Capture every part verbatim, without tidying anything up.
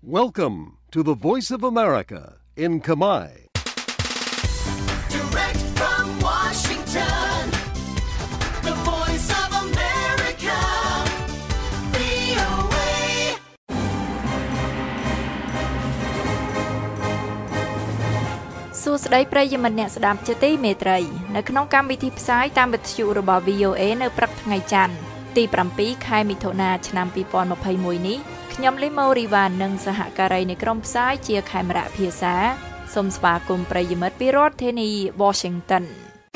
Welcome to the Voice of America in Khmer. Direct from Washington, the Voice of America, វី អូ เอ សួស្តីប្រិយមិត្តអ្នកស្ដាប់ជាទីមេត្រីនៅក្នុងកម្មវិធីផ្សាយតាមវិទ្យុរបស់ វី អូ เอ នៅព្រឹកថ្ងៃច័ន្ទទី 7 ខែមិថុនាឆ្នាំ 2021 នេះខ្ញុំលីម៉ូរីវ៉ាននិងសហការីនៃក្រុមផ្សាយជាខេមរៈភាសាសូមស្វាគមន៍ប្រិយមិត្តពីរដ្ឋធានី Washington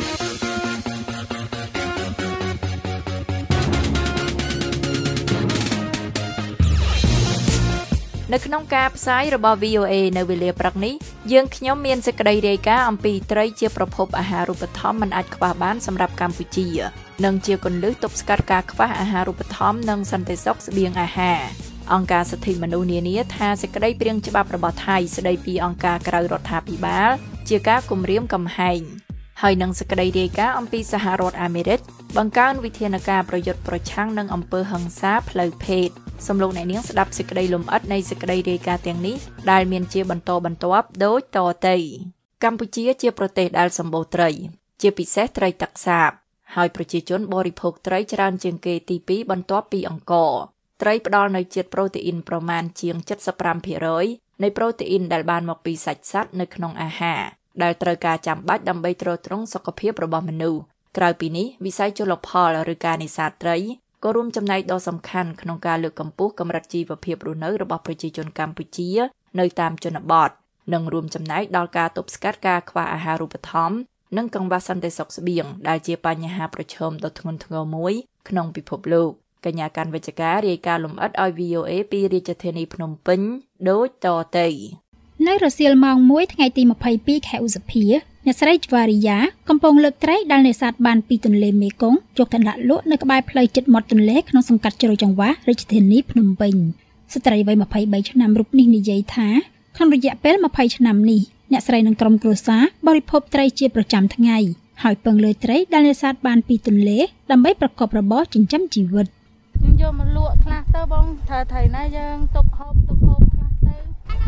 នៅក្នុងការផ្សាយរបស់ វី អូ เอ នៅវេលាព្រឹកនេះយើងខ្ញុំមានសេចក្តីរាយការណ៍អំពីត្រីជាប្រភពអាហារូបត្ថម្ភមិនអាចខ្វះបានសម្រាប់កម្ពុជានិងជាគន្លឹះទប់ស្កាត់ការខ្វះអាហារូបត្ថម្ភនិងសន្តិសុខស្បៀងអាហារអង្គការសិទ្ធិមនុស្សនានាថាសេចក្តីព្រាងច្បាប់របស់ថៃស្តីពីអង្គការក្រៅរដ្ឋាភិបាលជាការគំរាមកំហែងហើយនឹងសេចក្តីរាយការណ៍អំពីសហរដ្ឋអាមេរិកបង្កើនវិធានការប្រយុទ្ធប្រឆាំងនឹងអំពើហិង្សាផ្លូវភេទសំលោកអ្នកនាងស្ដាប់សេចក្តីលម្អិតនៃសេចក្តីរាយការណ៍ទាំងនេះដែលមានជាបន្តបន្ទាប់ដូចតទៅកម្ពុជាជាប្រទេសដែលសម្បូរត្រីជាពិសេសត្រីទឹកសាបហើយប្រជាជនបរិភោគត្រីច្រើនជាងគេទីពីរបន្ទាប់ពីអង្ករត្រីផ្ដល់នូវជាតិប្រូតេអ៊ីនប្រមាណជាង เจ็ดสิบห้าเปอร์เซ็นต์ នៃប្រូតេអ៊ីនដែលបានមកពីសាច់សត្វនៅក្នុងអាហារដែលត្រូវការចាំបាច់ដើម្បីទ្រទ្រង់សុខភាពរបស់មនុស្សក្រៅពីនេះវិស័យជលផលឬការនេសាទត្រីក៏រួមចំណែកដ៏សំខាន់ក្នុងការលើកកម្ពស់កម្រិតជីវភាពរស់នៅរបស់ប្រជាជនកម្ពុជានៅតាមជនបទនិងរួមចំណែកដល់ការទប់ស្កាត់ការខ្វះអាហារូបត្ថម្ភនិងកង្វះសន្តិសុខស្បៀងដែលជាបញ្ហាប្រឈមដ៏ធ្ងន់ធ្ងរមួយក្នុងពិភពលោកកញ្ញាកាន់វិជ្ជការរាយការណ៍លម្អិតឲ្យ វី អូ เอ ពីរាជធានីភ្នំពេញដូចតទៅនៅរសៀលម៉ោងមួយថ្ងៃទីម្ភៃពីរខែឧសភាអ្នកស្រីជ្វារីយ៉ាកំពុងលើកត្រីដែលនេសាទបានពីទន្លេមេគង្គយកទៅដាក់លក់នៅក្បែរផ្លូវជិតមាត់ទន្លេក្នុងសង្កាត់ជ្រោយចង្វារាជធានីភ្នំពេញស្ត្រីវ័យម្ភៃបីឆ្នាំរូបនេះនិយាយថាក្នុងរយៈពេលម្ភៃឆ្នាំនេះអ្នកស្រីនិងក្រុមគ្រួសារបរិភោគត្រីជាប្រចាំថ្ងៃហើយពឹងលើត្រីដែលនេសាទបានពីទន្លេដើម្បីប្រកបរបរចិញ្ចឹមជីវិតខ្ញុំយកមកលក់ខ្លះទៅបងថាថៃណាយើងទុកហូបទុកហូបខ្លះទៅ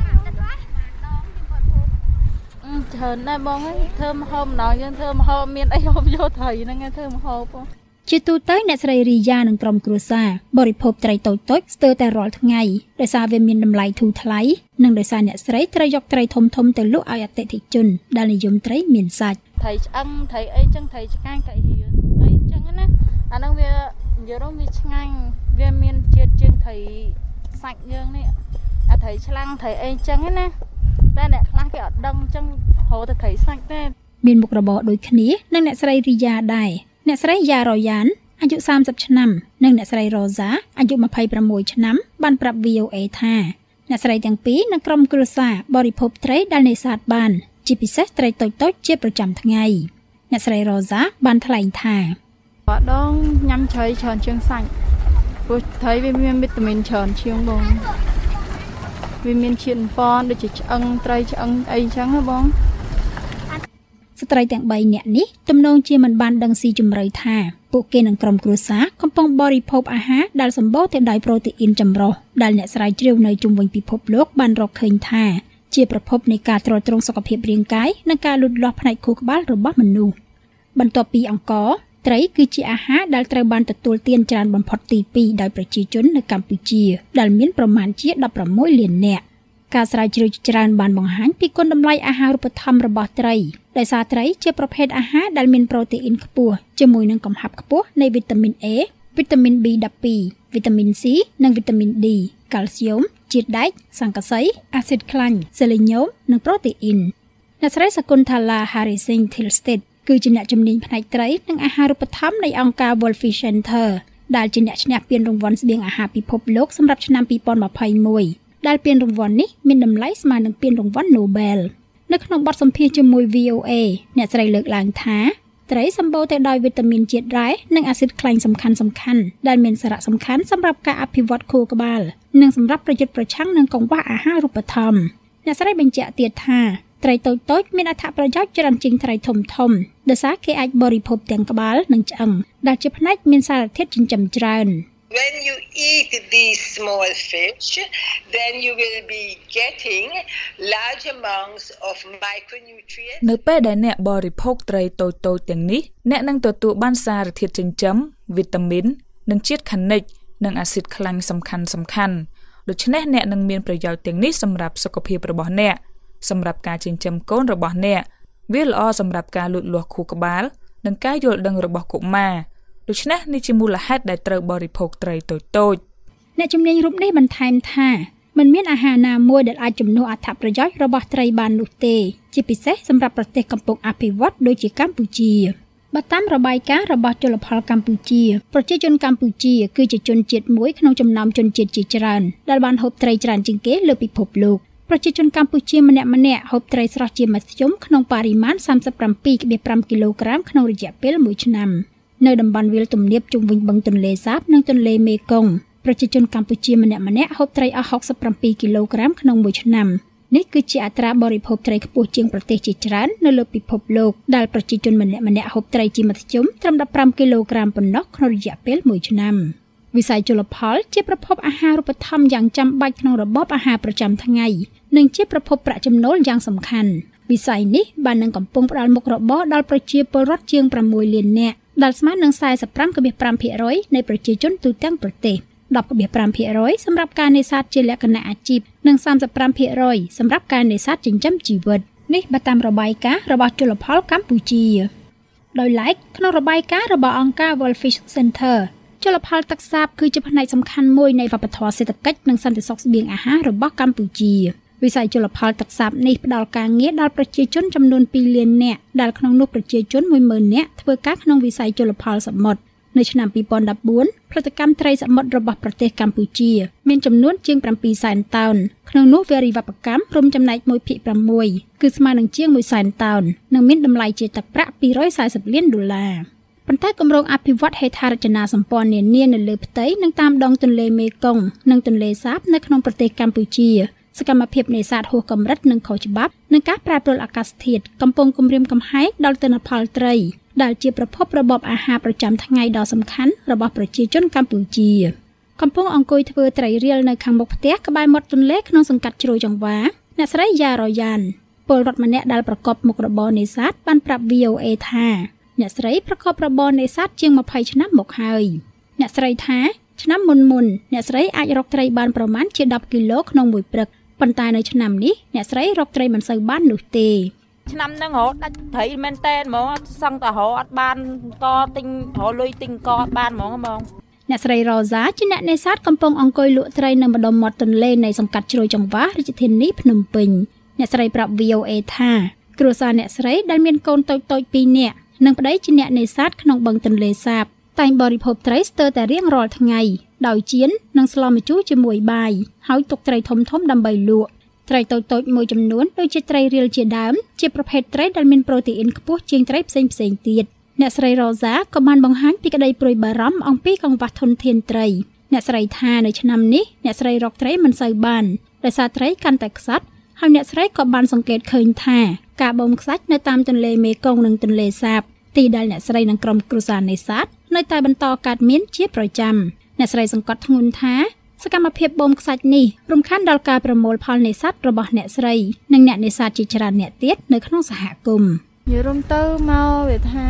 ច្រើនដែរបងអើយធ្វើម្ហូបម្ដងយើងធ្វើម្ហូបមានអីហូបយកត្រីហ្នឹងឯងធ្វើម្ហូបបងជាទូទៅអ្នកស្រីរីយ៉ានិងក្រុមគ្រួសារបរិភោគត្រីតូចៗស្ទើរតែរាល់ថ្ងៃដោយសារវាមានតម្លៃធូរថ្លៃនិងដោយសារអ្នកស្រីត្រូវយកត្រីធំៗទៅលក់ឲ្យអតិថិជនដែលនិយមត្រីមានសាច់ត្រីឆ្អឹងត្រីអីចឹងត្រីឆ្កាញ់ត្រីហៀនអីចឹងណាអាហ្នឹងវានិយាយទៅវាឆ្ងាញ់វាមានជាតិជាងត្រីសាច់យើងនេះអាត្រីឆ្លាំងត្រីអីចឹងណាតែអ្នកខ្លះគេអត់ដឹងចឹងហៅទៅត្រីសាច់ទេមានមុខរបរដូចគ្នានឹងអ្នកស្រីរីយ៉ាដែរអ្នកស្រីយ៉ារ៉ូយ៉ានអាយុសាមសិបឆ្នាំនិងអ្នកស្រីរ៉ូសាអាយុម្ភៃប្រាំមួយឆ្នាំបានប្រាប់ វី អូ เอ ថាអ្នកស្រីទាំងពីរនិងក្រុមគ្រួសារបរិភោគត្រីដែលនេសាទបានជាពិសេសត្រីតូចៗជាប្រចាំថ្ងៃអ្នកស្រីរ៉ូសាបានថ្លែងថាបដងញ៉ាំត្រីច្រើនជាងសាច់ព្រោះត្រីវាមានវីតាមីនច្រើនជាងបងវាមានជាតិប៉នដូចជាឆ្អឹងត្រីឆ្អឹងអីចឹងណាបងស្ត្រីទាំងបីនាក់នេះទំនងជាមិនបានដឹងស៊ីជម្រៅថាពួកគេនិងក្រុមគ្រួសារកំពុងបរិភោគអាហារដែលសម្បូរទៅដោយប្រូតេអ៊ីនចម្រុះដែលអ្នកស្រាវជ្រាវនៅជុំវិញពិភពលោកបានរកឃើញថាជាប្រភពនៃការទ្រទ្រង់សុខភាពរាងកាយនិងការលូតលាស់ផ្នែកខួរក្បាលរបស់មនុស្សបន្ទាប់ពីអង្ករត្រីគឺជាអាហារដែលត្រូវបានទទួលទានច្រើនបំផុតទីពីរដោយប្រជាជននៅកម្ពុជាដែលមានប្រមាណជាដប់ប្រាំមួយលាននាក់ការស្រាវជ្រាវច្រើនបានបង្ហាញពីគុណតម្លៃអាហារូបត្ថម្ភរបស់ត្រីដោយសារត្រីជាប្រភេទអាហារដែលមានប្រូតេអ៊ីនខ្ពស់ជាមួយនឹងកំហាប់ខ្ពស់នៃវីតាមីន A វីតាមីន ប៊ី ដប់ពីរ វីតាមីន C និងវីតាមីន D កាល់ស្យូមជាតិដែកសង្កសីអាស៊ីតខ្លាញ់សេលេញូមនិងប្រូតេអ៊ីនអ្នកស្រីសកុនថាឡា Harrison Tilstead គឺជាអ្នកជំនាញផ្នែកត្រីនិងអាហារូបត្ថម្ភនៃអង្គការ World Fish Center ដែលជាអ្នកឈ្នះពានរង្វាន់ស្បៀងអាហារពិភពលោកសម្រាប់ឆ្នាំពីរពាន់ម្ភៃមួយដែលពានរង្វាន់នេះមានតម្លៃស្មើនឹងពានរង្វាន់ Nobel នៅក្នុងបទសម្ភាសន៍ជាមួយ វី អូ เอ អ្នកស្រីលើកឡើងថាត្រីសម្បូរទៅដោយវីតាមីនជាតិរ៉ែនិងអាស៊ីតខ្លាញ់សំខាន់ៗដែលមានសារៈសំខាន់សម្រាប់ការអភិវឌ្ឍខួរក្បាលនិងសម្រាប់ប្រយុទ្ធប្រឆាំងនឹងកង្វះអាហារូបត្ថម្ភអ្នកស្រីបញ្ជាក់ទៀតថាត្រីតូចៗមានអត្ថប្រយោជន៍ច្រើនជាងត្រីធំៗដោយសារគេអាចបរិភោគទាំងក្បាលនិងឆ្អឹងដែលជាផ្នែកមានសារធាតុចិញ្ចឹមច្រើន When you eat these small fish, then you will be getting large amounts of micronutrients. នៅពេលដែលអ្នកបរិភោគត្រីតូចៗទាំងនេះអ្នកនឹងទទួលបានសារធាតុចិញ្ចឹមវីតាមីននិងជាតិខានិកនិងអាស៊ីតខ្លាញ់សំខាន់សំខាន់ដូច្នេះអ្នកនឹងមានប្រយោជន៍ទាំងនេះសម្រាប់សុខភាពរបស់អ្នកសម្រាប់ការចិញ្ចឹមកូនរបស់អ្នកវាល្អសម្រាប់ការលូតលាស់ខួរក្បាលនិងការយល់ដឹងរបស់កុមារដូច្នេះនេះជាមូលហេតុដែលត្រូវបរិភោគត្រីតូចៗអ្នកជំនាញរូបនេះបន្ថែមថាមិនមានអាហារណាមួយដែលអាចជំនួសអត្ថប្រយោជន៍របស់ត្រីបាននោះទេជាពិសេសសម្រាប់ប្រទេសកំពុងអភិវឌ្ឍដូចជាកម្ពុជាបើតាមរបាយការណ៍របស់ជលផលកម្ពុជាប្រជាជនកម្ពុជាគឺជាជនជាតិមួយក្នុងចំណោមជនជាតិជាច្រើនដែលបានហូបត្រីច្រើនជាងគេលើពិភពលោកប្រជាជនកម្ពុជាម្នាក់ម្នាក់ហូបត្រីស្រស់ជាមធ្យមក្នុងបរិមាណ សាមសិបប្រាំពីរcelá five គីឡូក្រាមក្នុងរយៈពេលមួយឆ្នាំនៅតំបន់វាលទំនាបជុំវិញបឹងទន្លេសាបនិងទន្លេមេគង្គប្រជាជនកម្ពុជាម្នាក់ម្នាក់ហូបត្រីអស់ หกสิบเจ็ด គីឡូក្រាមក្នុងមួយឆ្នាំនេះគឺជាអត្រាបរិភោគត្រីខ្ពស់ជាងប្រទេសជាច្រើននៅលើពិភពលោកដែលប្រជាជនម្នាក់ម្នាក់ហូបត្រីជាមធ្យមត្រឹមដប់ប្រាំគីឡូក្រាមប៉ុណ្ណោះក្នុងរយៈពេលមួយឆ្នាំវិស័យជលផលជាប្រភពអាហារូបត្ថម្ភយ៉ាងចាំបាច់ក្នុងរបបអាហារប្រចាំថ្ងៃនិងជាប្រភពប្រាក់ចំណូលយ៉ាងសំខាន់វិស័យនេះបាននឹងកំពុងផ្ដល់មុខរបរដល់ប្រជាពលរដ្ឋជាងប្រាំមួយលាននាក់ដែលស្មើនឹង สี่สิบห้าจุดห้าเปอร์เซ็นต์ នៃប្រជាជនទូទាំងប្រទេស tenจุดห้าเปอร์เซ็นต์ សម្រាប់ការនេសាទជាលក្ខណៈអាជីពនិង สามสิบห้าเปอร์เซ็นต์ សម្រាប់ការនេសាទចិញ្ចឹមជីវិតនេះបើតាមរបាយការណ៍របស់ជលផលកម្ពុជាដោយឡែកក្នុងរបាយការណ៍របស់អង្គការ World Fish Center ជលផលទឹកសាបគឺជាផ្នែកសំខាន់មួយនៃវប្បធម៌សេដ្ឋកិច្ចនិងសន្តិសុខស្បៀងអាហាររបស់កម្ពុជាវិស័យជលផលទឹកសាបនេះផ្ដល់ការងារដល់ប្រជាជនចំនួនtwoលាននាក់ដែលក្នុងនោះប្រជាជន oneម៉ឺន នាក់ធ្វើការក្នុងវិស័យជលផលសមុទ្រនៅឆ្នាំtwo thousand fourteenផលិតកម្មត្រីសមុទ្ររបស់ប្រទេសកម្ពុជាមានចំនួនជាងsevenសែនតោនក្នុងនោះវារីវប្បកម្មរួមចំណែកoneភាគsixគឺស្មើនឹងជាងoneសែនតោននិងមានតម្លៃជាទឹកប្រាក់two hundred fortyលានដុល្លារប៉ុន្តែគម្រោងអភិវឌ្ឍហេដ្ឋារចនាសម្ព័ន្ធនានានៅលើផ្ទៃនិងតាមដងទន្លេមេគង្គនិងទន្លេសាបនៅក្នុងប្រទេសកម្ពុជាសកម្មភាពនេសាទហួសកម្រិតនិងខុសច្បាប់និងការប្រែប្រួលអាកាសធាតុកំពុងគំរាមកំហែងដល់ទិន្នផលត្រីដែលជាប្រភពរបបអាហារប្រចាំថ្ងៃដ៏សំខាន់របស់ប្រជាជនកម្ពុជាកំពុងអង្គុយធ្វើត្រីរៀលនៅខាងមុខផ្ទះក្បែរមាត់ទន្លេក្នុងសង្កាត់ជ្រោយចង្វាអ្នកស្រីយ៉ារយ៉ានពលរដ្ឋម្នាក់ដែលប្រកបមុខរបរនេសាទបានប្រាប់ V O A ថាអ្នកស្រីប្រកបរបរនេសាទជាងtwentyឆ្នាំមកហើយអ្នកស្រីថាឆ្នាំមុនមុនអ្នកស្រីអាចរកត្រីបានប្រមាណជាtenគីឡូក្នុងមួយព្រឹកប៉ុន្តែនៅឆ្នាំនេះអ្នកស្រីរកត្រីមិនសូវបាននោះទេឆ្នាំហ្នឹងរកដាច់ត្រីមែនតែនហ្មងសឹងតែរកអត់បានកទិញរកលុយទិញកអត់បានហ្មងហ្មងអ្នកស្រីរ៉ូសាជាអ្នកនេសាទកំពុងអង្គុយលក់ត្រីនៅម្ដុំមាត់ទន្លេនៃសង្កាត់ជ្រោយចង្វារាជធានីភ្នំពេញអ្នកស្រីប្រាប់ V O A ថាគ្រួសារអ្នកស្រីដែលមានកូនតូចៗtwoនាក់និងប្តីជាអ្នកនេសាទក្នុងបឹងទន្លេសាបតែងបរិភោគត្រីស្ទើរតែរៀងរាល់ថ្ងៃដោយចៀននិងស្លម្ជូរជាមួយបាយហើយទុកត្រីធំៗដើម្បីលក់ត្រីតូចៗមួយចំនួនដូចជាត្រីរៀលជាដើមជាប្រភេទត្រីដែលមានប្រូតេអ៊ីនខ្ពស់ជាងត្រីផ្សេងៗទៀតអ្នកស្រីរ៉ូសាក៏បានបង្ហាញពីក្តីព្រួយបារម្ភអំពីកង្វះធនធានត្រីអ្នកស្រីថានៅឆ្នាំនេះអ្នកស្រីរកត្រីមិនសូវបានដោយសារត្រីកាន់តែខ្សត់ហើយអ្នកស្រីក៏បានសង្កេតឃើញថាការបូមខ្សាច់នៅតាមទន្លេមេគង្គនិងទន្លេសាបទីដែលអ្នកស្រីនិងក្រុមគ្រួសារនេសាទនៅតែបន្តកើតមានជាប្រចាំអ្នកស្រីសង្កត់ធ្ងន់ថាសកម្មភាពបូមខ្សាច់នេះរំខានដល់ការប្រមូលផលនេសាទរបស់អ្នកស្រីនិងអ្នកនេសាទជាច្រើនអ្នកទៀតនៅក្នុងសហគមន៍និយាយរួមទៅមកវាថា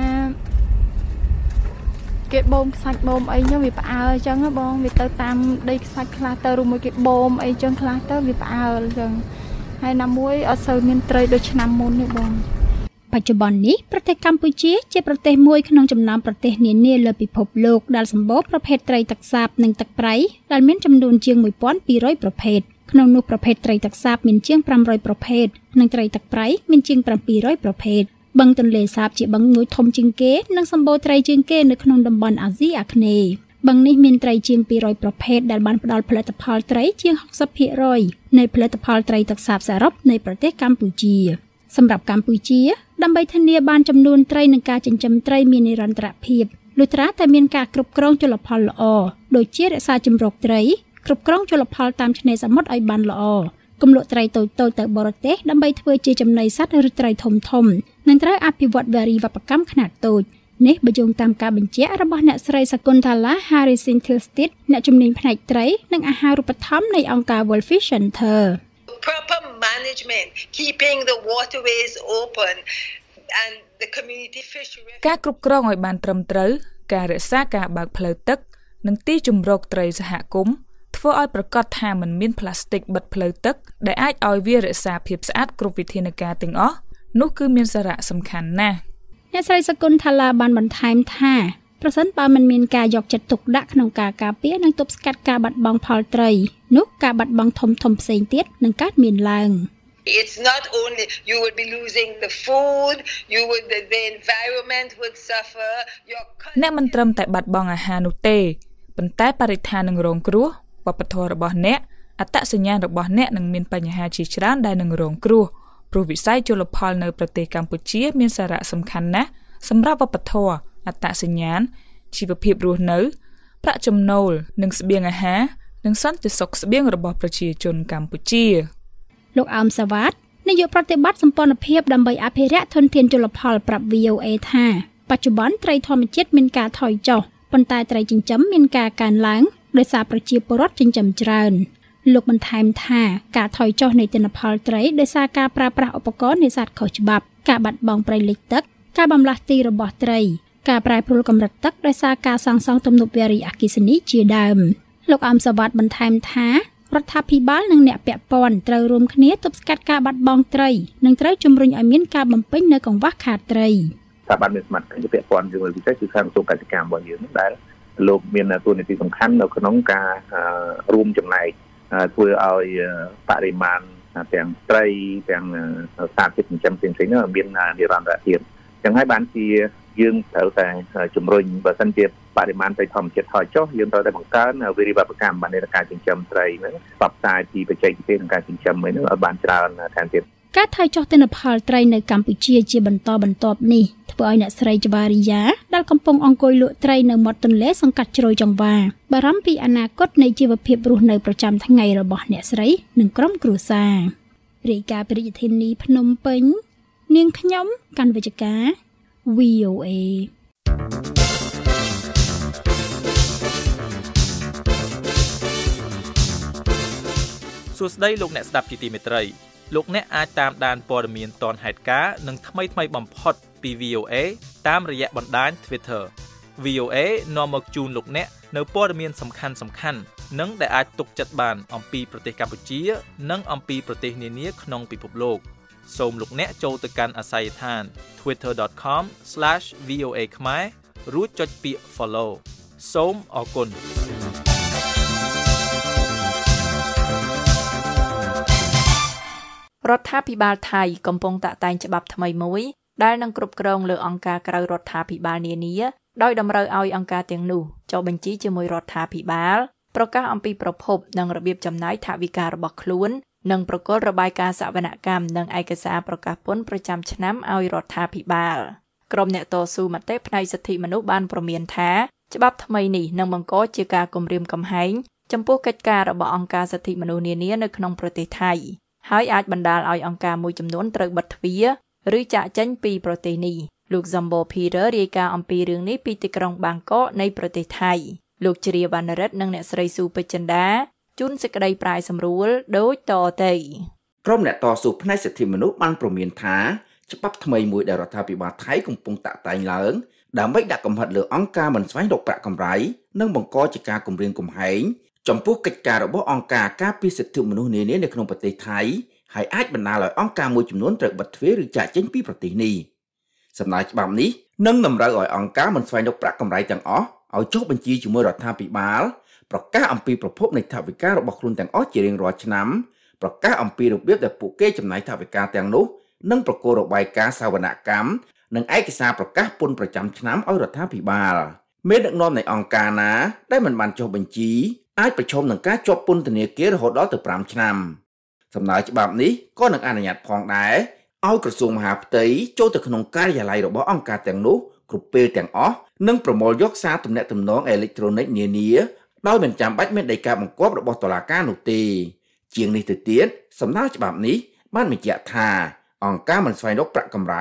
គេបូមខ្សាច់បូមអីហ្នឹងវាផ្អើលអញ្ចឹងបងវាទៅតាមដីខ្សាច់ខ្លះទៅឬមួយគេបូមអីអញ្ចឹងខ្លះទៅវាផ្អើលអញ្ចឹងហើយណាមួយអត់សូវមានត្រីដូចឆ្នាំមុនទេបងបច្ចុប្បន្ននេះប្រទេសកម្ពុជាជាប្រទេសមួយក្នុងចំណោមប្រទេសនានាលើពិភពលោកដែលសម្បូរប្រភេទត្រីទឹកសាបនិងទឹកប្រៃដែលមានចំនួនជាងone thousand two hundredប្រភេទក្នុងនោះប្រភេទត្រីទឹកសាបមានជាងfive hundredប្រភេទនិងត្រីទឹកប្រៃមានជាងseven hundredប្រភេទបឹងទន្លេសាបជាបឹងមួយធំជាងគេនិងសម្បូរត្រីជាងគេនៅក្នុងតំបន់អាស៊ីអាគ្នេយ៍បឹងនេះមានត្រីជាងtwo hundredប្រភេទដែលបានផ្ដល់ផលិតផលត្រីជាងsixty percentនៃផលិតផលត្រីទឹកសាបសរុបនៃប្រទេសកម្ពុជាសម្រាប់កម្ពុជាដើម្បីធានាបានចំនួនត្រីនិងការចិញ្ចឹមត្រីមាននិរន្តរភាពលុះត្រាតែមានការគ្រប់គ្រងជលផលល្អដូចជារក្សាជម្រកត្រីគ្រប់គ្រងជលផលតាមឆ្នេរសមុទ្រឲ្យបានល្អគំលក់ត្រីតូចៗទៅបរទេសដើម្បីធ្វើជាចំណីសត្វឬត្រីធំៗនិងត្រូវអភិវឌ្ឍវារីវប្បកម្មខ្នាតតូចនេះបញ្យងតាមការបញ្ជាក់របស់អ្នកស្រីសគុណថាឡា Harrison Tilstead អ្នកជំនាញផ្នែកត្រីនិងអាហារូបត្ថម្ភនៃអង្គការ World Fish Center proper management keeping the waterways open and the community fishery ការគ្រប់គ្រងឲ្យបានត្រឹមត្រូវការរក្សាការបើកផ្លូវទឹកនិងទីជម្រកត្រីសហគមន៍ធ្វើឲ្យប្រកាសថាមិនមានផ្លាស្ទិកបិទផ្លូវទឹកដែលអាចឲ្យវារក្សាភាពស្អាតគ្រប់វិធានការទាំងអស់នោះគឺមានសារៈសំខាន់ណាស់អ្នកស្រីសគុណថាឡាបានបន្ថែមថាប្រសិនបើមិនមានការយកចិត្តទុកដាក់ក្នុងការការពារនិងទប់ស្កាត់ការបាត់បង់ផលត្រីនោះការបាត់បង់ធំធំផ្សេងទៀតនឹងកើតមានឡើង It's not only you will be losing the food, you would the, the environment would suffer. Your អ្នកមិនត្រឹមតែបាត់បង់អាហារនោះទេប៉ុន្តែបរិស្ថាននឹងរងគ្រោះវប្បធម៌របស់អ្នកអត្តសញ្ញាណរបស់អ្នកនឹងមានបញ្ហាជាច្រើនដែលនឹងរងគ្រោះព្រោះវិស័យជលផលនៅប្រទេសកម្ពុជាមានសារៈសំខាន់ណាស់សម្រាប់វប្បធម៌អត្តសញ្ញាណជីវភាពរស់នៅប្រាក់ចំណូលនិងស្បៀងអាហារនិងសន្តិសុខស្បៀងរបស់ប្រជាជនកម្ពុជាលោកអោមសាវ៉ាតនាយកប្រតិបត្តិសម្ព័ន្ធភាពដើម្បីអភិរក្សធនធានជលផលប្រាប់ V O A ថាបច្ចុប្បន្នត្រីធម្មជាតិមានការថយចុះប៉ុន្តែត្រីចិញ្ចឹមមានការកើនឡើងដោយសារប្រជាពលរដ្ឋចិញ្ចឹមច្រើនលោកបន្ថែមថាការថយចុះនៃទិន្នផលត្រីដោយសារការប្រើប្រាស់ឧបករណ៍នេសាទខុសច្បាប់ការបាត់បង់ព្រៃលិចទឹកការបំលាស់ទីរបស់ត្រីការប្រែប្រួលកម្រិតទឹកដោយសារការសាងសង់ទំនប់វារីអគ្គិសនីជាដើមលោកអមសវត្តបន្ថែមថារដ្ឋាភិបាលនិងអ្នកពាក់ព័ន្ធត្រូវរួមគ្នាទប់ស្កាត់ការបាត់បង់ត្រីនិងត្រូវជំរុញឲ្យមានការបំពេញនៅកង្វះខាតត្រីស្ថាប័នមានសមត្ថកិច្ចពាក់ព័ន្ធជាមួយពិសេសគឺខាងក្រសួងកសិកម្មរបស់យើងដែលលោកមានតួនាទីសំខាន់នៅក្នុងការរួមចំណែកធ្វើឲ្យបរិមាណទាំងត្រីទាំងសារធាតុចិញ្ចឹមផ្សេងៗនោះមាននិរន្តរភាពអញ្ចឹងហើយបានជាយើងត្រូវតែជំរុញបើសិនជាបរិមាណត្រីធម្មជាតិថយចុះយើងត្រូវតែបង្កើនវិរិយវប្បកម្មបាននៃការចិញ្ចឹមត្រីហ្នឹងផ្សព្វផ្សាយពីបច្ចេកទេសក្នុងការចិញ្ចឹមហ្នឹងឲ្យបានច្រើនថែមទៀតការថយចុះទិន្នផលត្រីនៅកម្ពុជាជាបន្តបន្ទាប់នេះធ្វើឲ្យអ្នកស្រីច្បារីយ៉ាដែលកំពុងអង្គុយលក់ត្រីនៅមាត់ទន្លេសង្កាត់ជ្រោយចង្វាបារម្ភពីអនាគតនៃជីវភាពរស់នៅប្រចាំថ្ងៃរបស់អ្នកស្រីនិងក្រុមគ្រួសាររាយការណ៍ពីរាជធានីភ្នំពេញនាងខ្ញុំកាន់វិជ្ជការ V O A សួស្តីលោកអ្នកស្ដាប់ជាទីមេត្រីលោកអ្នកអាចតាមដានព័ត៌មានទាន់ហេតុការណ៍និងថ្មីថ្មីបំផុតពី V O A តាមរយៈបណ្ដាញ Twitter V O A នាំមកជូនលោកអ្នកនៅព័ត៌មានសំខាន់សំខាន់និងដែលអាចទុកចិត្តបានអំពីប្រទេសកម្ពុជានិងអំពីប្រទេសនានាក្នុងពិភពលោកសូមលោកអ្នកចូលទៅកាន់អាសយដ្ឋាន twitter dot com slash v o a khmer រួចចុចពាក្យ follow សូមអរគុណរដ្ឋាភិបាលថៃកំពុងតាក់តែងច្បាប់ថ្មីមួយដែលនឹងគ្រប់គ្រងលើអង្គការក្រៅរដ្ឋាភិបាលនានាដោយតម្រូវឲ្យអង្គការទាំងនោះចុះបញ្ជីជាមួយរដ្ឋាភិបាលប្រកាសអំពីប្រភពនិងរបៀបចំណាយថវិការបស់ខ្លួននិងប្រកល់របាយការណ៍សវនកម្មនិងឯកសារប្រកាសពន្ធប្រចាំឆ្នាំឲ្យរដ្ឋាភិបាលក្រុមអ្នកតស៊ូមតិផ្នែកសិទ្ធិមនុស្សបានព្រមានថាច្បាប់ថ្មីនេះនឹងបង្កជាការគំរាមកំហែងចំពោះកិច្ចការរបស់អង្គការសិទ្ធិមនុស្សនានានៅក្នុងប្រទេសថៃហើយអាចបណ្ដាលឲ្យអង្គការមួយចំនួនត្រូវបិទទ្វារឬចាកចេញពីប្រទេសនេះលោក Zambo Peter រាយការណ៍អំពីរឿងនេះពីទីក្រុងបាងកកនៃប្រទេសថៃលោកជ្រាវណ្ណរិទ្ធនិងអ្នកស្រីស៊ូពេជ្រចិន្តាជូនសេចក្តីប្រាយសម្រួលដូចតទៅក្រុមអ្នកតស៊ូផ្នែកសិទ្ធិមនុស្សបានព្រមានថាច្បាប់ថ្មីមួយដែលរដ្ឋាភិបាលថៃកំពុងតាក់តែងឡើងដើម្បីដាក់កំហិតលើអង្គការមិនស្វែងរកប្រាក់កម្រៃនិងបង្កជាការគំរាមកំហែងចំពោះកិច្ចការរបស់អង្គការការពារសិទ្ធិមនុស្សនានានៅក្នុងប្រទេសថៃហើយអាចបណ្ដាលឲ្យអង្គការមួយចំនួនត្រូវបិទទ្វារឬចាកចេញពីប្រទេសនេះសំណើច្បាប់នេះនឹងតម្រូវឲ្យអង្គការមិនស្វែងរកប្រាក់កម្រៃទាំងអស់ឲ្យចុះបញ្ជីជាមួយរដ្ឋាភិបាលប្រកាសអំពីប្រភពនៃថវិការបស់ខ្លួនទាំងអស់ជារៀងរាល់ឆ្នាំប្រកាសអំពីរបៀបដែលពួកគេចំណាយថវិកាទាំងនោះនិងប្រកល់របាយការណ៍សវនកម្មនិងឯកសារប្រកាសពន្ធប្រចាំឆ្នាំឲ្យរដ្ឋាភិបាលមេដឹកនាំនៃអង្គការណាដែលមិនបានចុះបញ្ជីអាចប្រឈមនឹងការជាប់ពន្ធនាគាររហូតដល់ទៅប្រាំឆ្នាំសំណើច្បាប់នេះក៏នឹងអនុញ្ញាតផងដែរឲ្យក្រសួងមហាផ្ទៃចូលទៅក្នុងការិយាល័យរបស់អង្គការទាំងនោះគ្រប់ពេលទាំងអស់និងប្រមូលយកសារទំនាក់ទំនងអេឡិចត្រូនិកនានាដោយមិនចាំបាច់មានដីកាបង្គាប់របស់តុលាការនោះទេជាងនេះទៅទៀតសំណើច្បាប់នេះបានបញ្ជាក់ថាអង្គការមិនស្វែងរកប្រាក់កម្រៃ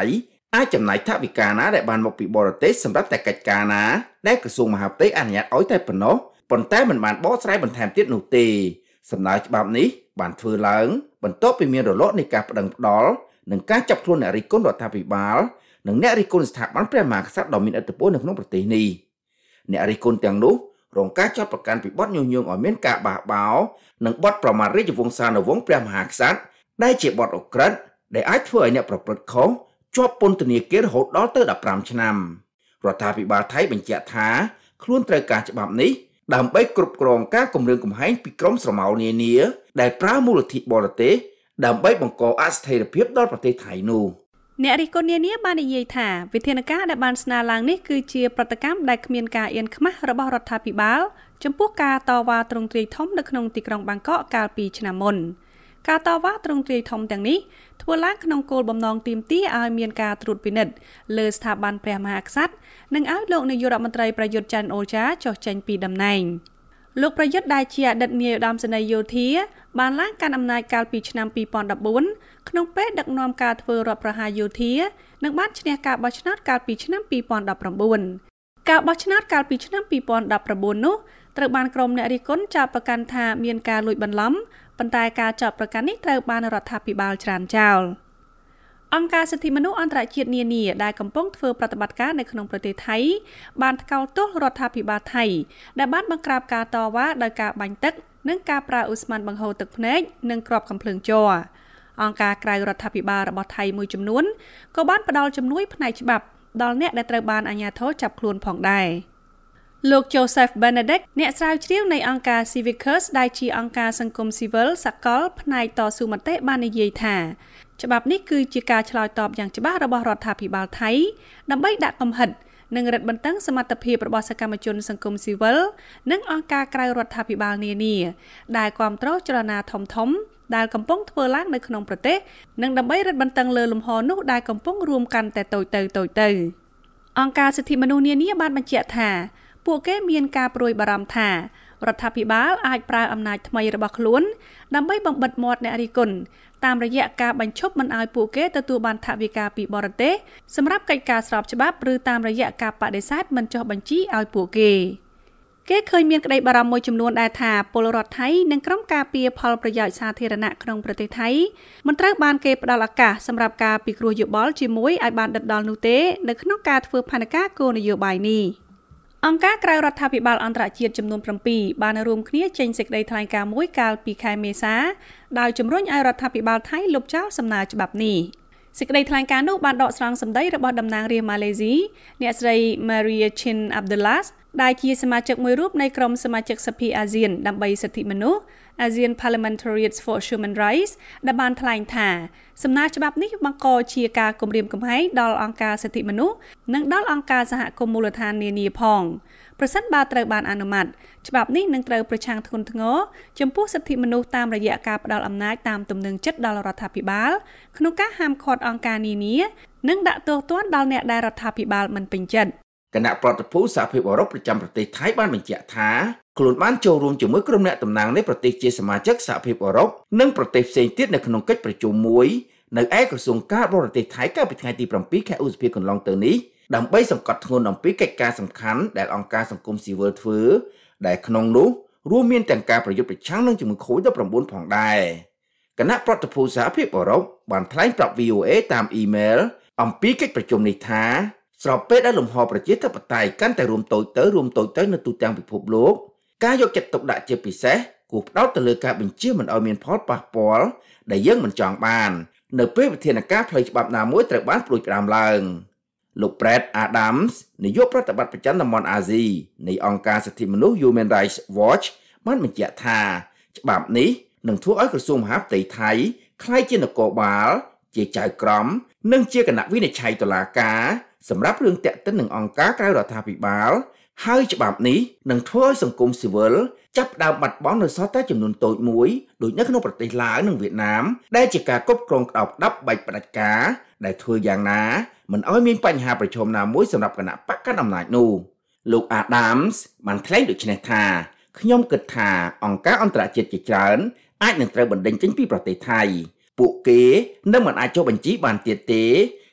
អាចចំណាយថវិកាណាដែលបានមកពីបរទេសសម្រាប់តែកិច្ចការណាដែលក្រសួងមហាផ្ទៃអនុញ្ញាតឲ្យតែប៉ុណ្ណោះប៉ុន្តែមិនបានបកស្រាយបន្ថែមទៀតនោះទេសំណើច្បាប់នេះបានធ្វើឡើងបន្ទាប់ពីមានរលកនៃការប្តឹងផ្តល់និងការចាប់ខ្លួនអ្នករិះគន់រដ្ឋាភិបាលនិងអ្នករិះគន់ស្ថាប័នព្រះមហាក្សត្រដ៏មានឥទ្ធិពលនៅក្នុងប្រទេសនេះអ្នករិះគន់ទាំងនោះរងការចាប់ប្រកាន់ពីបទញុះញង់ឲ្យមានការបះបោរនិងបទប្រមាថរាជវង្សានុវង្សព្រះមហាក្សត្រដែលជាបទឧក្រិដ្ឋដែលអាចធ្វើឲ្យអ្នកប្រព្រឹត្តខុសជាប់ពន្ធនាគាររហូតដល់ទៅដប់ប្រាំឆ្នាំរដ្ឋាភិបាលថៃបញ្ជាក់ថាខ្លួនត្រូវការច្បាប់នេះដើម្បីគ្រប់គ្រងការគម្រាមកំហែងពីក្រុមស្រមោលនានាដែលប្រើមូលធនបរទេសដើម្បីបង្កអស្ថិរភាពដល់ប្រទេសថៃនោះអ្នករិះគន់នានាបាននិយាយថាវិធានការដែលបានស្នើឡើងនេះគឺជាប្រតិកម្មដែលគ្មានការអៀនខ្មាស់របស់រដ្ឋាភិបាលចំពោះការតវ៉ាទ្រង់ទ្រាយធំនៅក្នុងទីក្រុងបាងកកកាលពីឆ្នាំមុនការតវ៉ាទ្រង់ទ្រាយធំទាំងនេះធ្វើឡើងក្នុងគោលបំណងទាមទារឲ្យមានការត្រួតពិនិត្យលើស្ថាប័នព្រះមហាក្សត្រនិងឲ្យលោកនាយករដ្ឋមន្ត្រីប្រយុទ្ធច័ន្ទអូចាចុះចេញពីតំណែងលោកប្រយុទ្ធដែលជាអតីតនាយឧត្តមសេនីយ៍យោធាបានឡើងកាន់អំណាចកាលពីឆ្នាំពីរពាន់ដប់បួនក្នុងពេលដឹកនាំការធ្វើរដ្ឋប្រហារយោធានិងបានឈ្នះការបោះឆ្នោតកាលពីឆ្នាំពីរពាន់ដប់ប្រាំបួនការបោះឆ្នោតកាលពីឆ្នាំពីរពាន់ដប់ប្រាំបួននោះត្រូវបានក្រុមអ្នករិះគន់ចាប់ប្រកាន់ថាមានការលួចបន្លំប៉ុន្តែការចាប់ប្រកាន់នេះត្រូវបានរដ្ឋាភិបាលច្រានចោលអង្គការសិទ្ធិមនុស្សអន្តរជាតិនានាដែលកំពុងធ្វើប្រតិបត្តិការនៅក្នុងប្រទេសថៃបានថ្កោលទោសរដ្ឋាភិបាលថៃដែលបានបង្ក្រាបការតវ៉ាដោយការបាញ់ទឹកនិងការប្រើឧស្ម័នបង្ហូរទឹកភ្នែកនិងគ្រាប់កាំភ្លើងជ័រអង្គការក្រៅរដ្ឋាភិបាលរបស់ថៃមួយចំនួនក៏បានផ្ដល់ជំនួយផ្នែកច្បាប់ដល់អ្នកដែលត្រូវបានអាជ្ញាធរចាប់ខ្លួនផងដែរលោក Joseph Benedict អ្នកស្រាវជ្រាវនៃអង្គការ Kilohertz ដែលជាអង្គការសង្គមស៊ីវិលសកលផ្នែកតស៊ូមតិបាននិយាយថាច្បាប់នេះគឺជាការឆ្លើយតបយ៉ាងច្បាស់របស់រដ្ឋាភិបាលថៃដើម្បីដាក់កំហិតនិងរឹតបន្តឹងសមត្ថភាពរបស់សកម្មជនសង្គមស៊ីវិលនិងអង្គការក្រៅរដ្ឋាភិបាលនានាដែលគាំទ្រចលនាធំធំដែលកំពុងធ្វើឡើងនៅក្នុងប្រទេសនិងដើម្បីរឹតបន្តឹងលើលំហនោះដែលកំពុងរួមកាន់តែតូចទៅតូចទៅអង្គការសិទ្ធិមនុស្សនានាបានបញ្ជាក់ថាពួកគេមានការព្រួយបារម្ភថារដ្ឋាភិបាលអាចប្រើអំណាចថ្មីរបស់ខ្លួនដើម្បីបំបិទមាត់អ្នករិះគន់តាមរយៈការបញ្ឈប់មិនឲ្យពួកគេទទួលបានថវិកាពីបរទេសសម្រាប់កិច្ចការស្របច្បាប់ឬតាមរយៈការបដិសេធមិនចុះបញ្ជីឲ្យពួកគេគេឃើញមានក្តីបារម្ភមួយចំនួនដែរថាពលរដ្ឋថៃនិងក្រុមការពារផលប្រយោជន៍សាធារណៈក្នុងប្រទេសថៃមិនត្រូវបានគេផ្ដល់ឱកាសសម្រាប់ការពិគ្រោះយោបល់ជាមួយឲ្យបានដិតដល់នោះទេនៅក្នុងការធ្វើផែនការគោលនយោបាយនេះអង្គការក្រៅរដ្ឋាភិបាលអន្តរជាតិចំនួន7បានរួមគ្នាចេញសេចក្តីថ្លែងការណ៍មួយកាលពីខែមេសាដោយជំរុញឲ្យរដ្ឋាភិបាលថៃលុបចោលសំណើច្បាប់នេះសេចក្តីថ្លែងការណ៍នោះបានដកស្រង់សម្ដីរបស់តំណាងរាស្ត្រម៉ាឡេស៊ីអ្នកស្រី Maria Chin Abdullah ដែលជាសមាជិកមួយរូបនៃក្រុមសមាជិកសភាអាស៊ានដើម្បីសិទ្ធិមនុស្ស ASEAN Parliamentarians for Human Rights ដែលបានថ្លែងថាសំណើច្បាប់នេះបង្កជាការគំរាមកំហែងដល់អង្គការសិទ្ធិមនុស្សនិងដល់អង្គការសហគមន៍មូលដ្ឋាននានាផងប្រសិនបើត្រូវបានអនុម័តច្បាប់នេះនឹងត្រូវប្រឆាំងធ្ងន់ធ្ងរចំពោះសិទ្ធិមនុស្សតាមរយៈការផ្ដល់អំណាចតាមទំនឹងចិត្តដល់រដ្ឋាភិបាលក្នុងការហាមឃាត់អង្គការនានានិងដាក់ទោសទណ្ឌដល់អ្នកដែលរដ្ឋាភិបាលមិនពេញចិត្តគណៈប្រតិភូសហភាពអឺរ៉ុបប្រចាំប្រទេសថៃបានបញ្ជាក់ថាខ្លួនបានចូលរួមជាមួយក្រុមអ្នកតំណាងនៃប្រទេសជាសមាជិកសហភាពអឺរ៉ុបនិងប្រទេសផ្សេងទៀតនៅក្នុងកិច្ចប្រជុំមួយនៅឯក្រសួងការបរទេសថៃកាលពីថ្ងៃទី7ខែឧសភាកន្លងទៅនេះដើម្បីសង្កត់ធ្ងន់អំពីកិច្ចការសំខាន់ដែលអង្គការសង្គមស៊ីវិលធ្វើដែលក្នុងនោះរួមមានទាំងការប្រយុទ្ធប្រឆាំងនឹងជំងឺ COVID ដប់ប្រាំបួន ផងដែរគណៈប្រតិភូសហភាពអឺរ៉ុបបានថ្លែងប្រាប់ វី អូ អេ តាមអ៊ីមែលអំពីកិច្ចប្រជុំនេះថាស្របពេលដែលលំហប្រជាធិបតេយ្យកាន់តែរួមតូចទៅរួមតូចទៅនៅទូទាំងពិភពលោកការយកចិត្តទុកដាក់ជាពិសេសគួរផ្ដោតទៅលើការបញ្ជាមិនឲ្យមានផលប៉ះពាល់ដែលយើងមិនចង់បាននៅពេលវិធានការផ្លូវច្បាប់ណាមួយត្រូវបានព្រួយផ្ដាំឡើងលោក Brett Adams នាយកប្រតិបត្តិប្រចាំតំបន់អាស៊ីនៃអង្គការសិទ្ធិមនុស្ស Human Rights Watch បានបញ្ជាក់ថាច្បាប់នេះនឹងធ្វើឲ្យក្រសួងមហាផ្ទៃថៃក្លាយជានគរបាលជាចៅក្រមនិងជាគណៈវិនិច្ឆ័យតុលាការសម្រាប់រឿងតាក់ទិននឹងអង្គការក្រៅរដ្ឋាភិបាលហើយច្បាប់នេះនឹងធ្វើឲ្យសង្គមស៊ីវិលចាប់ផ្ដើមបាត់បង់នៅសល់តែចំនួនតូចមួយដូចនៅក្នុងប្រទេសឡាវនិងវៀតណាមដែលជាការគ្រប់គ្រងក្តោបក្តាប់បែកផ្ដាច់ការដែលធ្វើយ៉ាងណាមិនឲ្យមានបញ្ហាប្រឈមណាមួយសម្រាប់គណៈបកកណ្ដាលអំណាចនោះលោក Adams បានថ្លែងដូចនេះថាខ្ញុំគិតថាអង្គការអន្តរជាតិជាច្រើនអាចនឹងត្រូវបណ្តេញចេញពីប្រទេសថៃពួកគេនឹងមិនអាចចុះបញ្ជីបានទៀតទេ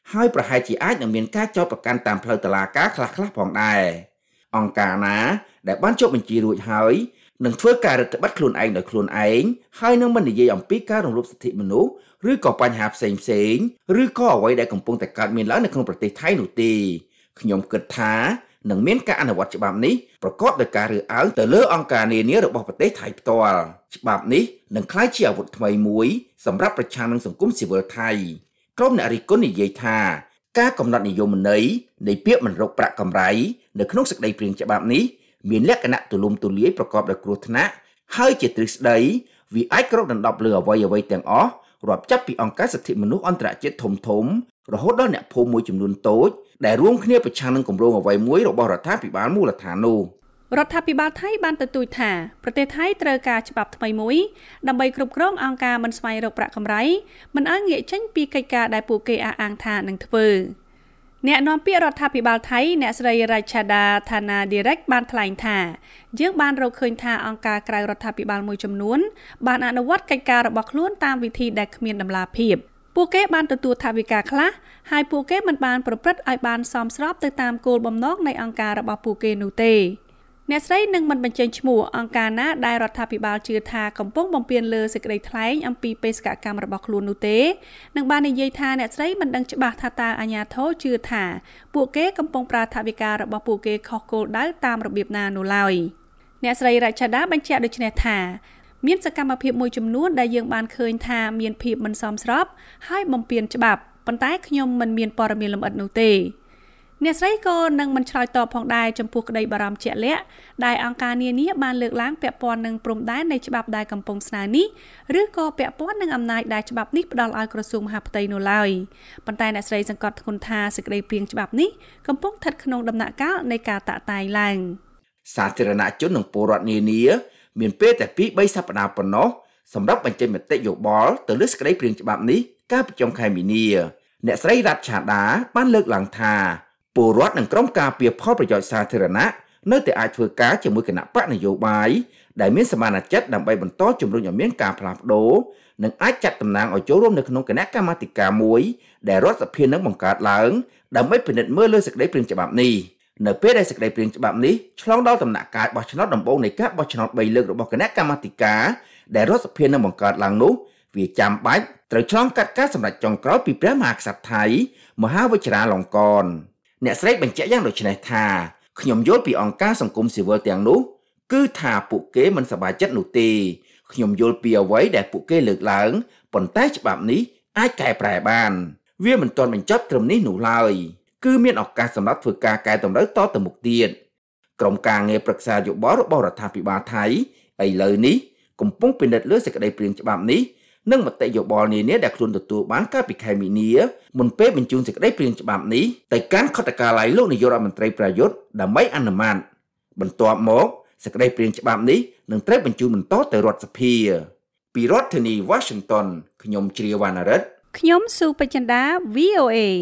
ហើយប្រហែលជាអាចនឹងមានការចោទប្រកាន់តាមផ្លូវតុលាការខ្លះៗផងដែរអង្គការណាដែលបានចុះបញ្ជីរួចហើយនឹងធ្វើការរដ្ឋបတ်ខ្លួនឯងដោយខ្លួនឯងហើយនឹងមិននិយាយអំពីការរំលោភសិទ្ធិមនុស្សឬក៏បញ្ហាផ្សេងផ្សេងឬក៏អ្វីដែលកំពុងតែកើតមានឡើងនៅក្នុងប្រទេសថៃនោះទេខ្ញុំគិតថានឹងមានការអនុវត្តច្បាប់នេះប្រកបដោយការរើសអើងទៅលើអង្គការនានារបស់ប្រទេសថៃផ្ទាល់ច្បាប់នេះនឹងក្លាយជាអាវុធថ្មីមួយសម្រាប់ប្រឆាំងនឹងសង្គមស៊ីវិលថៃក្រុមអ្នករិះគន់និយាយថាការកំណត់និយមន័យនៃពាក្យមិនរកប្រាក់កម្រៃនៅក្នុងសេចក្តីព្រាងច្បាប់នេះមានលក្ខណៈទូលំទូលាយប្រកបដោយគ្រោះថ្នាក់ហើយជាទ្រឹស្ដីវាអាចគ្របដណ្ដប់លើអ្វីអ្វីទាំងអស់រាប់ចាប់ពីអង្គការសិទ្ធិមនុស្សអន្តរជាតិធំធំរហូតដល់អ្នកភូមិមួយចំនួនតូចដែលរួមគ្នាប្រឆាំងនឹងគម្រោងអ្វីមួយរបស់រដ្ឋាភិបាលមូលដ្ឋាននោះរដ្ឋាភិបាលថៃបានទទូចថាប្រទេសថៃត្រូវការច្បាប់ថ្មីមួយដើម្បីគ្រប់គ្រងអង្គការមិនស្វែងរកប្រាក់កម្រៃមិនឲ្យងាកចេញពីកិច្ចការដែលពួកគេអះអាងថានឹងធ្វើអ្នកនាំពាក្យរដ្ឋាភិបាលថៃអ្នកស្រីរ៉ាឆាដាថាណាឌីរ៉េកបានថ្លែងថាយើងបានរកឃើញថាអង្គការក្រៅរដ្ឋាភិបាលមួយចំនួនបានអនុវត្តកិច្ចការរបស់ខ្លួនតាមវិធីដែលគ្មានតម្លាភាពពួកគេបានទទួលថវិកាខ្លះហើយពួកគេមិនបានប្រព្រឹត្តឲ្យបានសមស្របទៅតាមគោលបំណងនៃអង្គការរបស់ពួកគេនោះទេអ្នកស្រីនឹងមិនបញ្ចេញឈ្មោះអង្គការណាដែលរដ្ឋាភិបាលជឿថាកំពុងបំពានលើសេចក្តីថ្លែងអំពីបេសកកម្មរបស់ខ្លួននោះទេនឹងបាននិយាយថាអ្នកស្រីមិនដឹងច្បាស់ថាតើអាជ្ញាធរជឿថាពួកគេកំពុងប្រើថវិការបស់ពួកគេខុសគោលដៅតាមរបៀបណានោះឡើយអ្នកស្រីរ៉ាឆាដាបញ្ជាក់ដូចនេះថាមានសកម្មភាពមួយចំនួនដែលយើងបានឃើញថាមានភាពមិនសមស្របហើយបំពានច្បាប់ប៉ុន្តែខ្ញុំមិនមានព័ត៌មានលម្អិតនោះទេអ្នកស្រីក៏នឹងមិនឆ្លើយតបផងដែរចំពោះក្តីបារម្ភជាក់លាក់ដែលអង្គការនានាបានលើកឡើងពាក់ព័ន្ធនឹងព្រំដែននៃច្បាប់ដែលកំពុងស្នើនេះឬក៏ពាក់ព័ន្ធនឹងអំណាចដែលច្បាប់នេះផ្ដល់ឲ្យក្រសួងមហាផ្ទៃនោះឡើយប៉ុន្តែអ្នកស្រីសង្កត់ធ្ងន់ថាសេចក្តីព្រាងច្បាប់នេះកំពុងស្ថិតក្នុងដំណាក់កាលនៃការតាក់តែងឡើងសាធារណជននិងពលរដ្ឋនានាមានពេលតែពីរបីសប្តាហ៍ប៉ុណ្ណោះសម្រាប់បញ្ចេញមតិយោបល់ទៅលើសេចក្តីព្រាងច្បាប់នេះកាលពីចុងខែមីនាអ្នកស្រីរ៉ាត់ឆាដាបានលើកឡើងថាពលរដ្ឋនិងក្រុមការពារផលប្រយោជន៍សាធារណៈនៅតែអាចធ្វើការជាមួយគណៈបកនយោបាយដែលមានសមានចិត្តដើម្បីបន្តជំរុញឲ្យមានការផ្លាស់ប្ដូរនិងអាចចាត់តំណាងឲ្យចូលរួមនៅក្នុងគណៈកម្មាធិការមួយដែលរដ្ឋសភានឹងបង្កើតឡើងដើម្បីពិនិត្យមើលលើសេចក្តីព្រាងច្បាប់នេះនៅពេលដែលសេចក្តីព្រាងច្បាប់នេះឆ្លងដល់ដំណាក់កាលបោះឆ្នោតដំបូងនៃការបោះឆ្នោតបីលើករបស់គណៈកម្មាធិការដែលរដ្ឋសភានឹងបង្កើតឡើងនោះវាចាំបាច់ត្រូវឆ្លងកាត់ការសម្រេចចុងក្រោយពីព្រះមហាក្សត្រថៃមហាវជ្រាលង្កនអ្នកស្រីបញ្ជាក់យ៉ាងដូចនេះថាខ្ញុំយល់ពីអង្គការសង្គមស៊ីវិលទាំងនោះគឺថាពួកគេមិនសប្បាយចិត្តនោះទេខ្ញុំយល់ពីអ្វីដែលពួកគេលើកឡើងប៉ុន្តែច្បាប់នេះអាចកែប្រែបានវាមិនទាន់បញ្ចប់ត្រឹមនេះនោះឡើយគឺមានឱកាសសម្រាប់ធ្វើការកែតម្រូវតទៅមុខទៀតក្រុមការងារប្រឹក្សាយោបល់របស់រដ្ឋាភិបាលថៃឥឡូវនេះកំពុងពិនិត្យលើសេចក្តីព្រាងច្បាប់នេះនិងមតិយោបល់នានាដែលខ្លួនទទួលបានកាលពីខែមីនាមុនពេលបញ្ជូនសេចក្តីព្រាងច្បាប់នេះទៅកាន់ខុទ្ទកាល័យលោកនាយករដ្ឋមន្ត្រីប្រយុទ្ធដើម្បីអនុម័តបន្ទាប់មកសេចក្តីព្រាងច្បាប់នេះនឹងត្រូវបញ្ជូនបន្តទៅរដ្ឋសភាពីរដ្ឋធានី Washington ខ្ញុំជ្រាវវណ្ណរិទ្ធខ្ញុំស៊ូបចិន្តា វី អូ អេ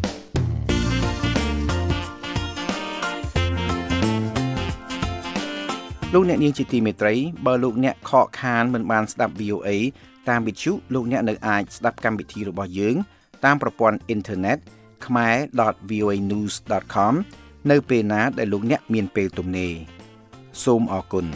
លោកអ្នកនាងជាទីមេត្រីបើលោកអ្នកខកខានមិនបានស្ដាប់ វី អូ អេ តាមវិទ្យុលោកអ្នកនៅអាចស្ដាប់កម្មវិធីរបស់យើងតាមប្រព័ន្ធអ៊ីនធឺណិត ខមែរ ដត វី អូ អេ news ដត com នៅពេលណាដែលលោកអ្នកមានពេលទំនេរសូមអរគុណ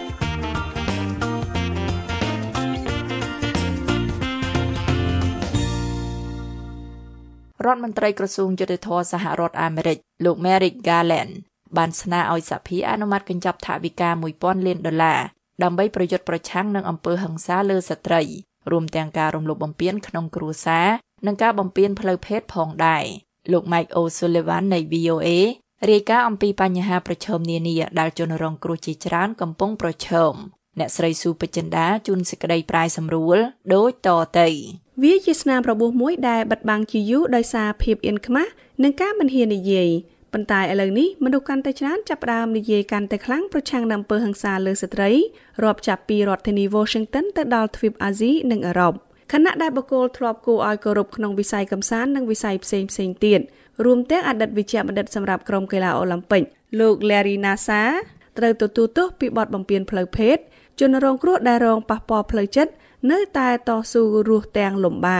រដ្ឋមន្ត្រីក្រសួងយុតិធធម៌សហរដ្ឋអាមេរិកលោក Merrick Garland បានស្នើឲ្យសភាអនុម័តកញ្ចប់ថវិកាមួយពាន់លានដុល្លារដើម្បីប្រយុទ្ធប្រឆាំងនឹងអំពើហិង្សាលើស្ត្រីរួមទាំងការរំលោភបំពានក្នុងគ្រួសារនិងការបំពានផ្លូវភេទផងដែរលោក Mike O'Sullivan នៃ វី អូ អេ រាយការណ៍អំពីបញ្ហាប្រឈមនានាដែលជនរងគ្រោះជាច្រើនកំពុងប្រឈមអ្នកស្រីស៊ូបចិន្តាជួនសេចក្តីប្រាយសម្រួលដូចតទៅវាជាស្នាមរបួសមួយដែលបិទបាំងជាយូរដោយសារភាពអៀនខ្មាស់និងការមិនហ៊ាននិយាយប៉ុន្តែឥឡូវនេះមនុស្សកាន់តែច្រើនចាប់ផ្ដើមនិយាយកាន់តែខ្លាំងប្រឆាំងនឹងអំពើហិង្សាលើស្ត្រីរាប់ចាប់ពីរដ្ឋធានី Washington ទៅដល់ទ្វីបអាស៊ីនិងអឺរ៉ុបខណៈដែលបុគ្គលធ្លាប់គួរឲ្យគោរពក្នុងវិស័យកម្សាន្តនិងវិស័យផ្សេងផ្សេងទៀតរួមទាំងអតីតវិជ្ជបណ្ឌិតសម្រាប់ក្រុមកីឡាអូឡ িম্প ិកលោក Larry Nassar ត្រូវទទួលទោសពីបទបំពានផ្លូវភេទជនរងគ្រោះដែលរងប៉ះពាល់ផ្លូវចិត្តនៅតែតស៊ូរស់ទាំងលំបាក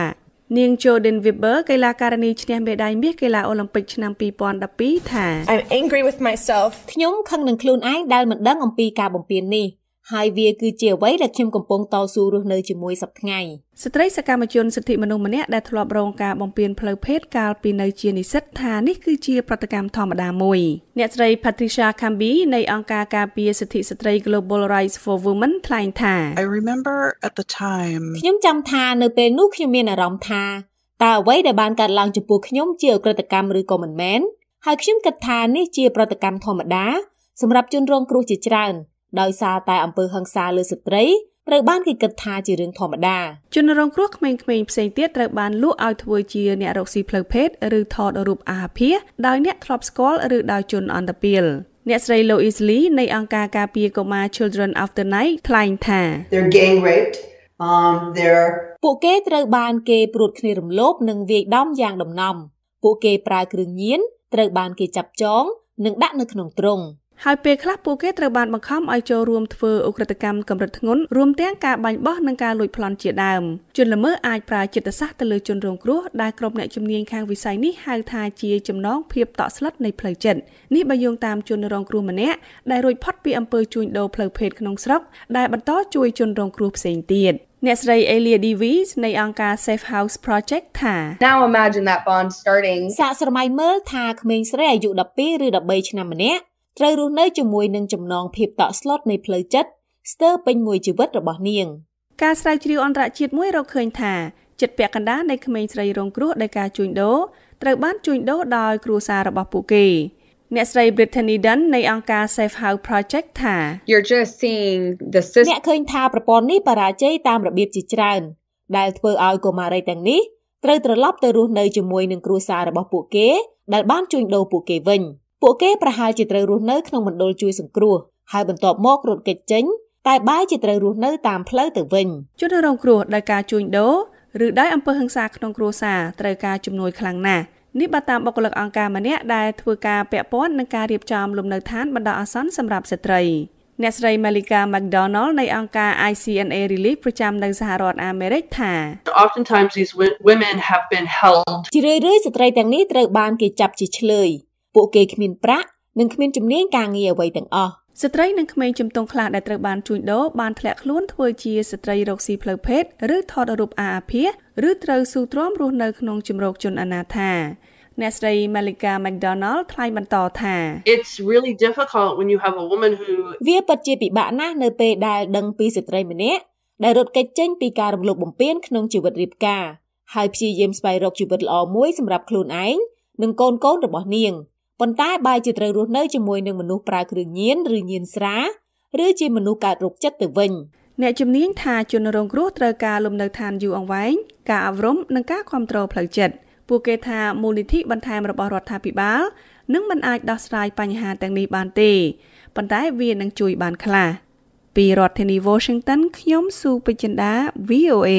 នាង Jordan Weber កីឡាការិនីឈ្នះមេដាយមាសកីឡាអូឡ িম্প ិកឆ្នាំពីរពាន់ដប់ពីរថា I'm angry with myself ខ្ញុំខឹងនឹងខ្លួនឯងដែលមិនដឹងអំពីការបំពាននេះហើយវាគឺជាអ្វីដែលខ្ញុំកំពុងតស៊ូរស់នៅជាមួយសប្តាហ៍ថ្ងៃស្ត្រីសកម្មជនសិទ្ធិមនុស្សម្នាក់ដែលធ្លាប់រងការបំពានផ្លូវភេទកាលពីនៅជានិស្សិតថានេះគឺជាប្រតិកម្មធម្មតាមួយអ្នកស្រី Patricia Camby នៃអង្គការការពារសិទ្ធិស្ត្រី Global Rights for Women ថ្លែងថា I remember at the time ខ្ញុំចាំថានៅពេលនោះខ្ញុំមានអារម្មណ៍ថាតើអ្វីដែលបានកើតឡើងចំពោះខ្ញុំជាអក្រិតកម្មឬក៏មិនមែនហើយខ្ញុំគិតថានេះជាប្រតិកម្មធម្មតាសម្រាប់ជនរងគ្រោះជាច្រើនដោយសារតែអំពើហិង្សាលើស្ត្រីត្រូវបានគេគិតថាជារឿងធម្មតាជនរងគ្រោះក្មេងៗផ្សេងទៀតត្រូវបានលក់ឲ្យធ្វើជាអ្នករកស៊ីផ្លូវភេទឬថតរូបអាភាសដោយអ្នកធ្លាប់ស្គាល់ឬដោយជនអន្តពាលអ្នកស្រី Lois Lee នៃអង្គការការពារកុមារ Children of the Night ថ្លែងថា They're gang raped um they're ពួកគេត្រូវបានគេព្រួតគ្នារំលោភនិងវាយដំយ៉ាងដំណំពួកគេប្រើគ្រឿងញៀនត្រូវបានគេចាប់ចងនិងដាក់នៅក្នុងទ្រុងហើយពេលខ្លះពួកគេត្រូវបានបង្ខំឲ្យចូលរួមធ្វើឧក្រិដ្ឋកម្មកម្រិតធ្ងន់រួមទាំងការបាញ់បោះនិងការលួចប្លន់ជាដើមជនល្មើសអាចប្រើចិត្តសាស្ត្រទៅលើជនរងគ្រោះដែលក្រុមអ្នកជំនាញខាងវិស័យនេះហៅថាជាចំណងភាពតក់ស្លុតនៃផ្លូវចិត្តនេះបើយោងតាមជនរងគ្រោះម្នាក់ដែលរួចផុតពីអំពើជួញដូរផ្លូវភេទក្នុងស្រុកដែលបន្តជួយជនរងគ្រោះផ្សេងទៀតអ្នកស្រី Elia Davies នៃអង្គការ Safe House Project ថា Now imagine that bond starting សាកស្រមៃមើលថាក្មេងស្រីអាយុដប់ពីរឬដប់បីឆ្នាំម្នាក់ត្រូវរស់នៅជាមួយនឹងចំណងភាពតក់ស្លុតនៃផ្លូវចិត្តស្ទើរពេញមួយជីវិតរបស់នាងការស្រាវជ្រាវអន្តរជាតិមួយរកឃើញថាចិត្តពាក់កណ្ដាលនៃក្មេងស្រីរងគ្រោះដោយការជួញដូរត្រូវបានជួញដូរដោយគ្រួសាររបស់ពួកគេអ្នកស្រី Brittany Dunn នៃអង្គការ Safe House Project ថា You're just seeing the system អ្នកឃើញថាប្រព័ន្ធនេះបរាជ័យតាមរបៀបជាច្រើនដែលធ្វើឲ្យកុមារីទាំងនេះត្រូវត្រឡប់ទៅរស់នៅជាមួយនឹងគ្រួសាររបស់ពួកគេដែលបានជួញដូរពួកគេវិញពួកគេប្រហែលជាត្រូវរស់នៅក្នុងមណ្ឌលជួយសង្គ្រោះហើយបន្ទាប់មករត់គេចចេញតែបែរជាត្រូវរស់នៅតាមផ្លូវទៅវិញជនរងគ្រោះដោយការជួញដូរឬដោយអំពើហិង្សាក្នុងគ្រួសារត្រូវការជំនួយខ្លាំងណាស់នេះបើតាមបុគ្គលិកអង្គការម្នាក់ដែលធ្វើការពាក់ព័ន្ធនឹងការរៀបចំលំនៅឋានបណ្ដោះអាសន្នសម្រាប់ស្ត្រីអ្នកស្រី Malika McDonald នៃអង្គការ I C N A Relief ប្រចាំនៅសហរដ្ឋអាមេរិកថា Oftentimes these women have been held ជារឿយៗស្ត្រីទាំងនេះត្រូវបានគេចាប់ជាឆ្លើយពួកគេគ្មានប្រាក់និងគ្មានជំនាញការងារអ្វីទាំងអស់ស្ត្រីនិងក្មេងជំទង់ខ្លះដែលត្រូវបានជួញដូរបានធ្លាក់ខ្លួនធ្វើជាស្ត្រីរកស៊ីផ្លូវភេទឬថតរូបអាភាសឬត្រូវស៊ូទ្រាំរស់នៅក្នុងជំរកជនអនាថាអ្នកស្រី Malika McDonald ថ្លែងបន្តថា It's really difficult when you have a woman who វាពិតជាពិបាកណាស់នៅពេលដែលដឹងពីស្ត្រីម្នាក់ដែលរត់គេចចេញពីការរំលោភបំពានក្នុងជីវិតរៀបការហើយព្យាយាមស្វែងរកជីវិតល្អមួយសម្រាប់ខ្លួនឯងនិងកូនកូនរបស់នាងប៉ុន្តែបែរជាត្រូវរស់នៅជាមួយនឹងមនុស្សប្រើគ្រឿងញៀនឬញៀនស្រាឬជាមនុស្សកើតរោគចិត្តទៅវិញអ្នកជំនាញថាជនរងគ្រោះត្រូវការលំនៅឋានយូរអង្វែងការអប់រំនិងការគាំទ្រផ្លូវចិត្តពួកគេថាមូលនិធិបន្ថែមរបស់រដ្ឋាភិបាលនឹងមិនអាចដោះស្រាយបញ្ហាទាំងនេះបានទេប៉ុន្តែវានឹងជួយបានខ្លះពីរដ្ឋធានី Washington ខ្ញុំស៊ូពេជ្រចិន្តា V O A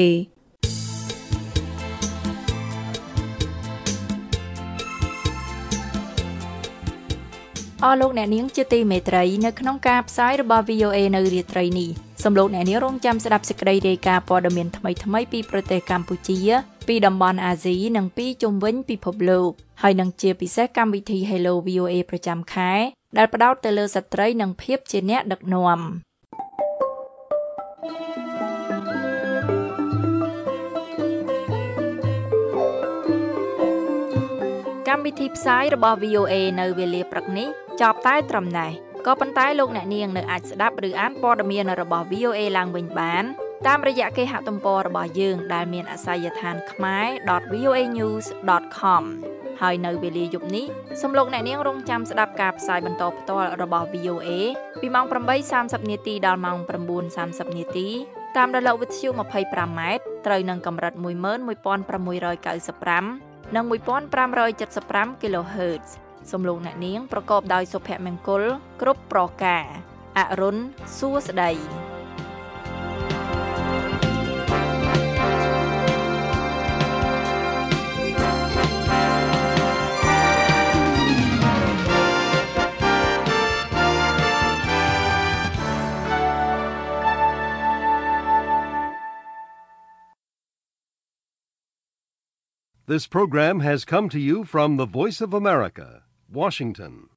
អរលោកអ្នកនាងជាទីមេត្រីនៅក្នុងការផ្សាយរបស់ V O A នៅរាត្រីនេះសូមលោកអ្នកនាងរងចាំស្ដាប់សេចក្តីរាយការណ៍ព័ត៌មានថ្មីៗពីប្រទេសកម្ពុជាពីតំបន់អាស៊ីនិងពីជុំវិញពិភពលោកហើយនឹងជាពិសេសកម្មវិធី Hello V O A ប្រចាំខែដែលផ្ដោតទៅលើស្ត្រីនិងភាពជាអ្នកដឹកនាំកម្មវិធីផ្សាយរបស់ V O A នៅវេលាព្រឹកនេះចប់តែត្រឹមណេះក៏ប៉ុន្តែលោកអ្នកនាងនៅអាចស្ដាប់ឬអានព័ត៌មានរបស់ V O A ឡើងវិញបានតាមរយៈគេហទំព័ររបស់យើងដែលមានអាសយដ្ឋាន khmer dot v o a news dot com ហើយនៅវេលាយប់នេះសូមលោកអ្នកនាងរងចាំស្ដាប់ការផ្សាយបន្តផ្ទាល់របស់ V O A ពីម៉ោង ប្រាំបីសាមសិប នាទីដល់ម៉ោង ប្រាំបួនសាមសិប នាទីតាមរលកវិទ្យុ ម្ភៃប្រាំម៉ែត្រត្រូវនឹងកម្រិត មួយម៉ឺនមួយពាន់ប្រាំមួយរយកៅសិបប្រាំ និង មួយពាន់ប្រាំរយចិតសិបប្រាំ Kilohertz សូមលោកអ្នកនាងប្រកបដោយសុភមង្គលគ្រប់ប្រការអរុនសួស្តី This program has come to you from the Voice of America, Washington.